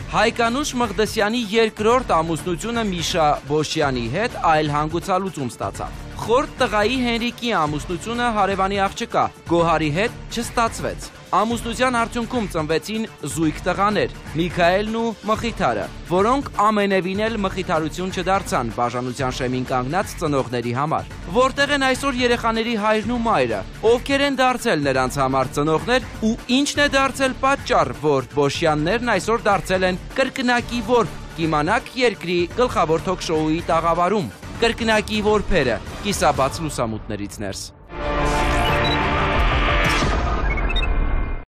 Հայկանուշ Մղդսյանի երկրորդ ամուսնությունը Միշա Բոշյանի հետ այլ հանգուցալուծում ստացավ։ Խորտ տղայի Հենրիկի ամուսնությունը հարևանի աղջկա Գոհարի հետ չստացվեց։ Ամուսնության արդյունքում ծնվեցին զույգ տղաներ՝ Միքայելն ու Մխիթարը, որոնք ամենևին էլ մխիթարություն չդարձան բաժանության շեմին կանգնած ծնողների համար։ Որտեղ են այսօր երեխաների հայրն ու մայրը, ովքեր են դարձել նրանց համար ծնողներ ու ինչն է դարձել պատճառ, որ Բոշյաններն այսօր դարձել են կրկնակի որբ, կիմանաք երկրի գլխավոր թոք շոուի տաղավարում։ Կրկնակի որբերը՝ կիսաբաց լուսամուտներից ներս։